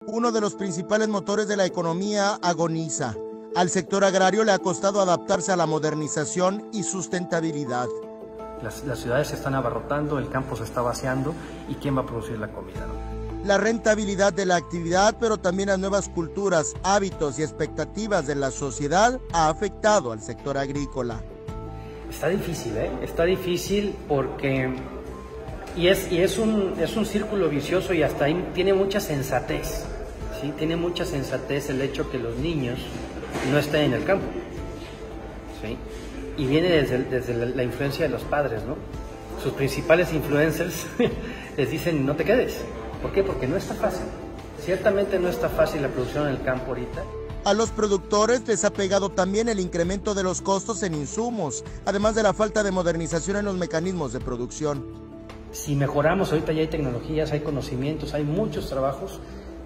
Uno de los principales motores de la economía agoniza. Al sector agrario le ha costado adaptarse a la modernización y sustentabilidad. Las ciudades se están abarrotando, el campo se está vaciando, ¿y quién va a producir la comida, no? La rentabilidad de la actividad, pero también las nuevas culturas, hábitos y expectativas de la sociedad ha afectado al sector agrícola. Está difícil, ¿eh? Está difícil porque... Y es un círculo vicioso y hasta ahí tiene mucha sensatez, ¿sí? Tiene mucha sensatez el hecho que los niños no estén en el campo, ¿sí? Y viene desde la influencia de los padres, ¿no? Sus principales influencers les dicen no te quedes. ¿Por qué? Porque no está fácil. Ciertamente no está fácil la producción en el campo ahorita. A los productores les ha pegado también el incremento de los costos en insumos, además de la falta de modernización en los mecanismos de producción. Si mejoramos, ahorita ya hay tecnologías, hay conocimientos, hay muchos trabajos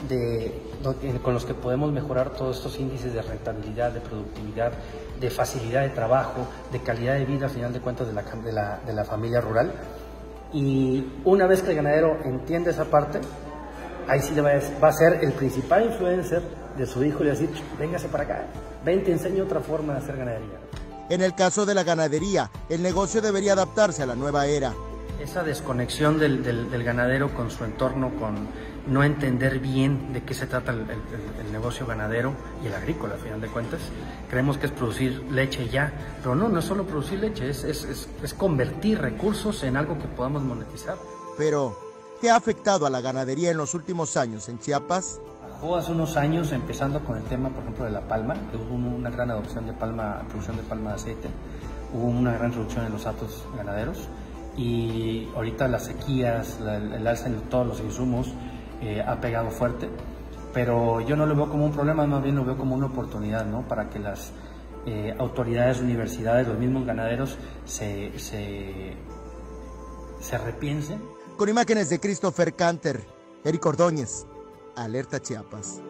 con los que podemos mejorar todos estos índices de rentabilidad, de productividad, de facilidad de trabajo, de calidad de vida, al final de cuentas, de la familia rural. Y una vez que el ganadero entiende esa parte, ahí sí va a ser el principal influencer de su hijo y le va a decir, véngase para acá, ven, te enseño otra forma de hacer ganadería. En el caso de la ganadería, el negocio debería adaptarse a la nueva era. Esa desconexión del ganadero con su entorno, con no entender bien de qué se trata el negocio ganadero y el agrícola, al final de cuentas, creemos que es producir leche ya, pero no es solo producir leche, es convertir recursos en algo que podamos monetizar. Pero, ¿qué ha afectado a la ganadería en los últimos años en Chiapas? Hace unos años, empezando con el tema, por ejemplo, de la palma, que hubo una gran adopción de palma, producción de palma de aceite, hubo una gran reducción en los actos ganaderos, y ahorita las sequías, el alza en todos los insumos ha pegado fuerte, pero yo no lo veo como un problema, más bien lo veo como una oportunidad, ¿no? Para que las autoridades, universidades, los mismos ganaderos se repiensen. Con imágenes de Christopher Canter, Eric Ordóñez, Alerta Chiapas.